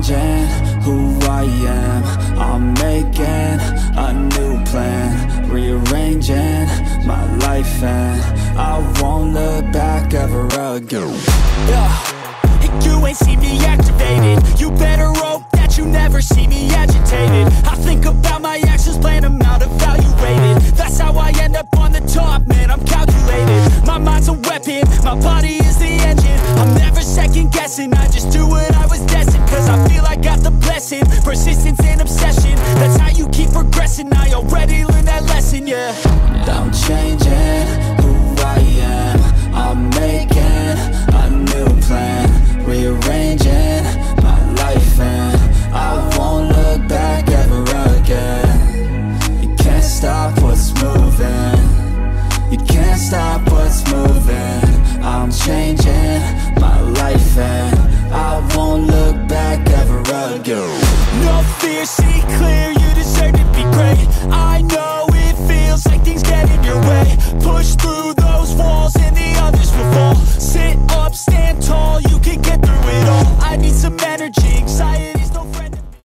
changing who I am. I'm making a new plan, rearranging my life, and I won't look back ever again. You ain't see me activated. You better hope that you never see me agitated. I think about my actions, plan them out, evaluated. That's how I end up on the top, man, I'm calculated. My mind's a weapon, my body is the engine. I'm never second guessing, I just do what I was destined. Cause I feel I got the blessing, persistence and obsession. That's how you keep progressing, I already learned that lesson, yeah. I'm changing who I am. I'm making a new plan, rearranging my life, and I won't look back ever again. You can't stop what's moving, you can't stop what's moving. I'm changing my life, and I won't look back ever again. No fear, see clear,